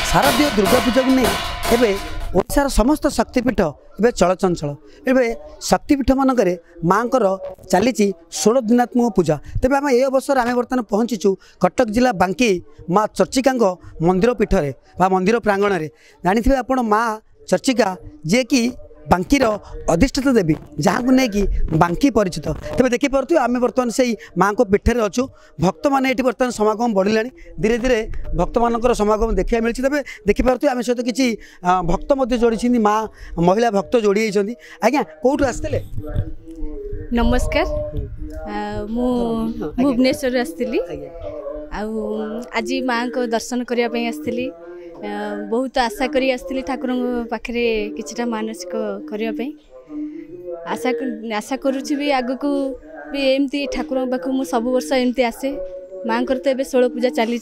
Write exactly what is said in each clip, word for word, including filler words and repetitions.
शारदीय दुर्गा पूजा को नहीं एवं ओडार समस्त शक्तिपीठ एवं चलचंचल एवं शक्तिपीठ मानक माँ चली षोल दिनात्मक पूजा तेज आम ये अवसर आम बर्तमान पहुँचीचु कटक जिला बांकी माँ चर्चिका मंदिर पीठरे मंदिर प्रांगण में जानी आपण माँ चर्चिका जे कि बांकीर अधिष्ठाता देवी जहाँ को लेकिन बांकी परिचित तेज देखिपे आम बर्तमान से माँ को पीठे अच्छु भक्त मैंने ये बर्तमान समागम बढ़ला धीरे धीरे भक्त मान समागम देखा मिली तेज देखिपे आम सहित किसी भक्त जोड़ी माँ महिला भक्त जोड़ी आज्ञा कौटू आसते नमस्कार मु भुवनेश्वर आसती आज माँ को दर्शन करने आसती बहुत आशा करी आसती ठाकुर पाखे किछटा मानसिक करने आशा आशा करुच्ची भी आग को भी एमती ठाकुर पाख मु सब वर्ष एमती आसे माँ को तो षोल पूजा चली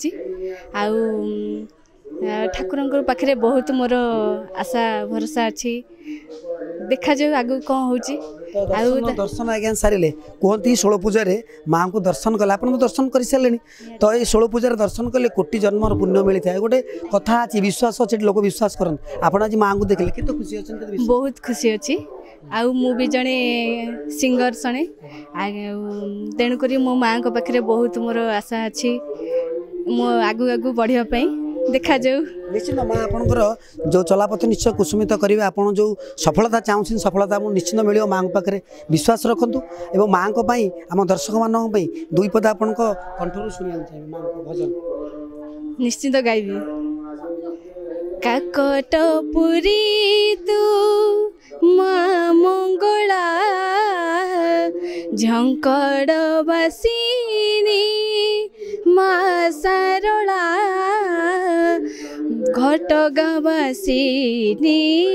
ठाकुर पाखे बहुत मोर आशा भरोसा अच्छी देखा जाऊ आग कौन हो दर्शन आज्ञा सारे कहती षोल पूजा माँ को दर्शन कले आप दर्शन कर सारे तो ये षोल पूजा दर्शन कले कोटि जन्मर पुण्य मिलता है गोटे कथा अच्छी विश्वास अच्छे लोक विश्वास करते आप आज माँ को देखले कि खुशी अच्छे बहुत खुशी अच्छी आउ मु भी जड़े सिंगर जड़े तेणुक मो माँ को पाखे बहुत मोर आशा अच्छी मो आगू आगू बढ़ापी देखा जाऊ निश्चित माँ आपंकर जो चलापथ निश्चय कुसुमित करेंगे आप जो सफलता चाहूँ सफलता निश्चित मिल माँ पाखे विश्वास रखु और माँ आम दर्शक मान दुई पद आपण कंठर शुणा चाहिए माँ भजन निश्चित गाइबी काकट पुरी तू माँ मंगला झंकड़ बासिनी माँ सारला घटगाँ बासिनी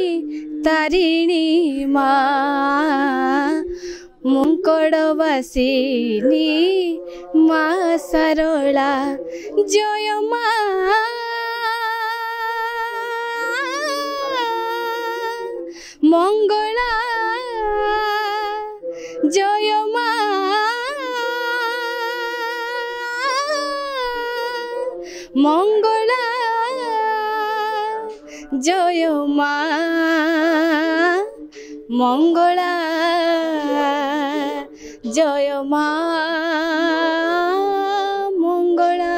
तारिणी माँ मुंकड़ बासिनी माँ सारला जय माँ मंगला जय माँ मंगला जय माँ मंगला जय माँ मंगला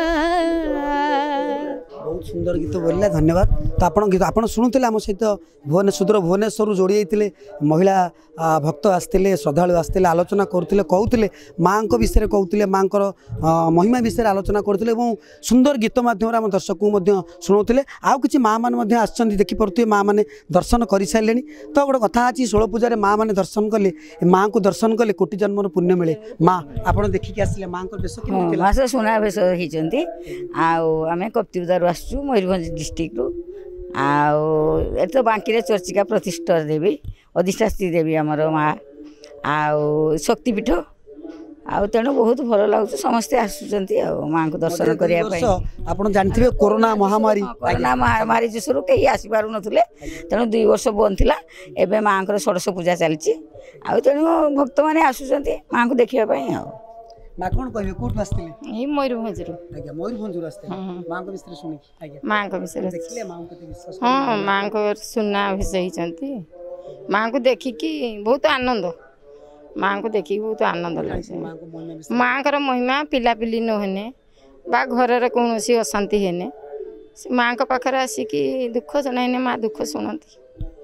बहुत सुंदर गीत बोलिए धन्यवाद तो आप गीत आप शुणुले आम सहित भुवनेश्वर भुवनेश्वर जोड़ी जाते महिला भक्त आसते श्रद्धालु आसते आलोचना करते कहते माँ विषय कहते माँ महिमा विषय आलोचना करते सुंदर गीत मध्यम आम दर्शक को शुणाते आउ कि माँ मैंने आसती देखिपे माँ मैंने दर्शन कर सारे तो गोटे कथा अच्छी षोल पूजा माँ मैंने दर्शन कले माँ को दर्शन कले कोटि जन्मर पुण्य मिले माँ आप देखिकी आसिले माँ बेश सुना बेश होती आम कप्तिबुदारू आसु मयूरभंज डिस्ट्रिक्ट रु आउ तो बांकी चर्चिका प्रतिष्ठा देवी अधिष्ठात्री देवी आमर माँ आउ शक्तिपीठ आउ तेणु बहुत भल लगुच समस्ते आसुँच माँ को दर्शन करने आप जानते कोरोना महामारी कोरोना महामारी जोशु कहीं आसीपार नुले तेणु दुई वर्ष बंद थी एवं माँ को षोडश पूजा चलती आउ तेणु भक्त मैंने आसुँच माँ को देखापी आ माँ कौन कहे कौट आसते मयूरभंज मयूरभंज आसते माँ को विषय शुणी माँ को विषय देखिए माँ को विश्वास हाँ माँ को सुना होती माँ को देखिकी बहुत आनंद माँ को देखिए बहुत आनंद लगे माँ को महिमा पिलापिली नहेने बा घर कौन अशांति हेने माँ को पाखे आसिकी दुख जन माँ दुख शुणती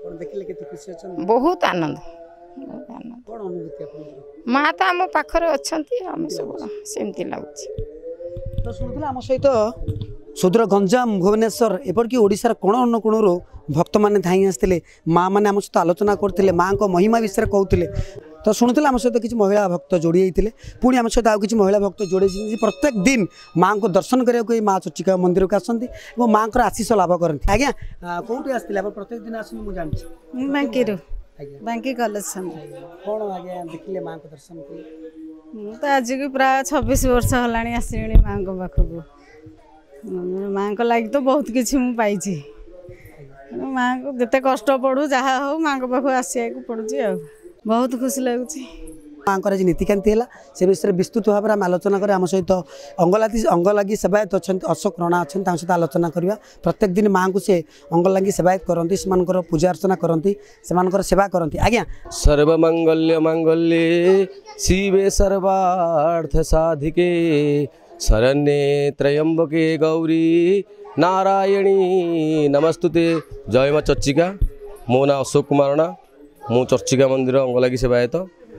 बहुत आनंद माँ तो आम पाखर अच्छा आम सब सेमती लगुच तो शुणुला आम सहित सुदूर गंजाम भुवनेश्वर एपरिक ओडिशार कोण अनुकोणु भक्त मैंने धाई आसते माँ मैंने आम सहित आलोचना करते माँ को महिमा विषय कहते तो शुणुले आम सहित किसी महिला भक्त जोड़ी जाते पुणी आम सहित आउ कि महिला भक्त जोड़े प्रत्येक दिन माँ को दर्शन करने माँ चर्चिका मंदिर को आसती माँ को आशीष लाभ करते आज्ञा कौटी आसते प्रत्येक दिन आस बांकी बांकी कॉलेज कौन आज्ञा देखिले माँ को दर्शन कले तो आज की प्राय छब्बीस वर्ष होगा आसली माँ को पाखक माँ को लगी तो बहुत किसी मुझे माँ को जिते कष्ट पड़ू जहाँ हो माँ को पाख आसिया पड़ुची बहुत खुशी लगुच माँ आज नीतिकांति है से विषय विस्तृत भाव में आम आलोचना करें आम सहित अंगलागी अंगलागी सेवायत अच्छा अशोक रणा अच्छा सहित आलोचना करवा प्रत्येक दिन माँ को से अंगलागी सेवायत करती से पूजा अर्चना करती से सेवा करती आज्ञा सर्वमंगल्य मंगल्ये शिवे सर्वार्थ साधिके शरण्ये त्र्यंबके गौरी नारायणी नमस्तुते। जय माँ चर्चिका। मो ना अशोक कुमार रणा मु चर्चिका मंदिर अंगलागी सेवायत।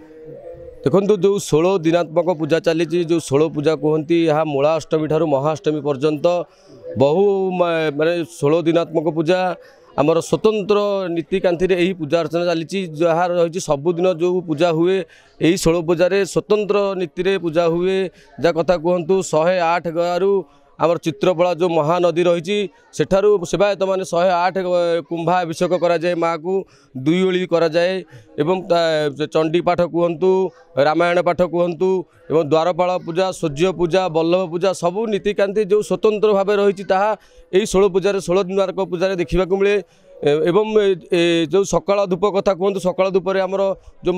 देखो जो षोल दिनात्मक पूजा चली जो षोल पूजा कहती यहाँ मूलाष्टमी ठार महाअष्टमी पर्यंत बहु माने षोल दिनात्मक पूजा आमर स्वतंत्र नीतिकांति यही पूजा अर्चना चली जहाँ रही सबुदिन जो पूजा हुए यही षोल पूजा स्वतंत्र नीति पूजा हुए जहाँ कथा कहतु शहे आठ गयारू आमर चित्रपला जो महानदी रही सेठारू सेवायत मैंने शहे आठ कुंभाभिषेक कराए माँ को दुई ओली कराए एवं चंडी पाठ कहतु रामायण पाठ कहतु एवं द्वारपाल पूजा सूर्य पूजा बल्लभ पूजा सबू नीतिकांति जो स्वतंत्र भाव रही यही षोल पूजा षोल दिनात्मक पूजा देखा मिले। एवं जो सकाळ धूप कथा कहतु सकाळ धूप आमर जो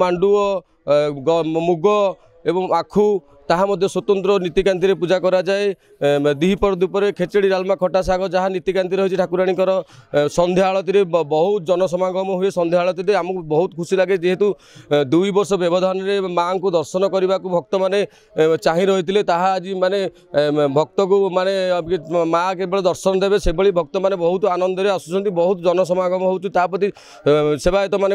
मांडुओ मुग एवं आखु ताहा मध्य स्वतंत्र नीतिकांति पूजा कराए। दिहीपर धूपर खेचड़ी डालमा खटा शाग जहाँ नीतिकांति रही ठाकुराणीकर संध्या आलती बहुत जनसमागम हुए। संध्या आलती आमको बहुत खुशी लगे जेहेतु दुई वर्ष व्यवधान में माँ को दर्शन करने को भक्त मैंने चाह रही आज माने भक्त को माने माँ केवल दर्शन देवे से भक्त मैंने बहुत आनंद आसुँच बहुत जनसमागम होती सेवायत मैंने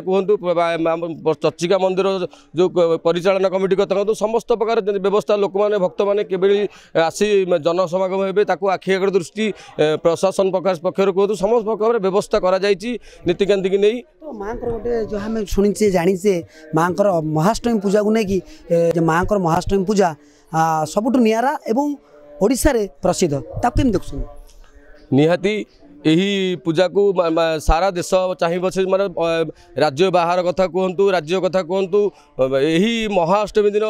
कहतु चर्चिका मंदिर जो परिचालना कमिटी कथा कहतु समस्त प्रकार व्यवस्था लोक मैंने भक्त मैंने केवल आसी जनसमागम हे आखि आगे दृष्टि प्रशासन पक्ष पक्षर कहतु समस्त प्रकार व्यवस्था करा नीतिकांति की नहीं। तो माँ गोटे जो आम शुणीचे जानीचे माँ महाअष्टमी पूजा को लेकिन माँ महाअष्टमी पूजा सबुठ निरा एवं ओडिशा रे प्रसिद्ध ताकि देखुन निहाती यही पूजा को सारा देश चाहिए से माने राज्य बाहर कथा कहतु राज्य कथा कहतु यही महाअष्टमी दिन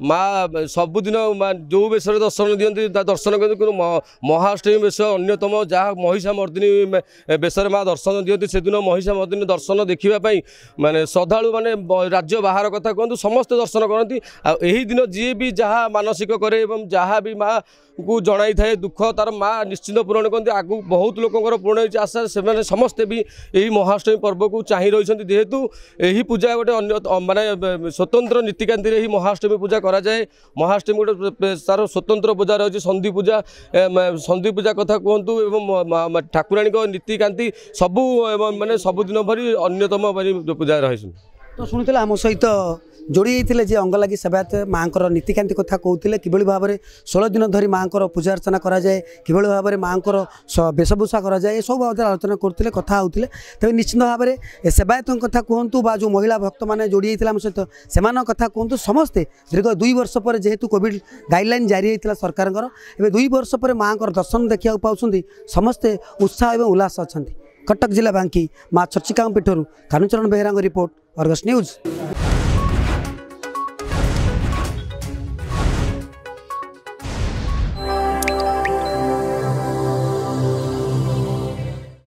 माँ सबुदिन जो बेश दर्शन दिखती दर्शन करते महाअष्टमी बेश अन्यतम जहाँ महिषा मर्दिनी बेशर माँ दर्शन दिखती से दिन महिषा मर्दिनी दर्शन देखापी माने श्रद्धालु माने राज्य बाहर कथा कहतु समस्ते दर्शन करती यही दिन जी भी जहाँ मानसिक करे एवं जहाँ भी माँ को जनाई थाए दुख तार माँ निश्चित पूरण करती आगू बहुत लोकर पूर्ण हो आशा से समस्ते भी यही महाअष्टमी पर्व को चाह रही जेहेतु यही पूजा गोटे अन्य माने स्वतंत्र नीतिकांति ही महाअष्टमी पूजा कराए। महाअष्टमी गोटे तार स्वतंत्र पूजा रही संधि पूजा संधि पूजा कथा कहतु एवं ठाकुराणी नीतिकांति सबू माने सबुदिन भरी अन्यतम पूजा रही। तो शुणुते आम सहित जोड़ी जे अंगलागी सेवायत माँ नीतिकांति कथा कहते कि भाव में षोल दिन धरी माँ पूजा अर्चना कराए कि भाव में माँ वेशभूषा कराए सब बाबद आलोचना करते कथा होते तेज निश्चित भाव में सेवायत कथा कहतु बा जो महिला भक्त मैंने जोड़ी होता आम सहित से कथा कहतु समस्ते दीर्घ दुई वर्ष पर जेहेतु कोविड गाइडलाइन जारी होता सरकार दुई वर्ष पर माँ दर्शन देखा पाँच समस्ते उत्साह और उल्लास अच्छा। कटक जिला बांकी माँ चर्चिका पीठर Kanucharan Behera report Argus news.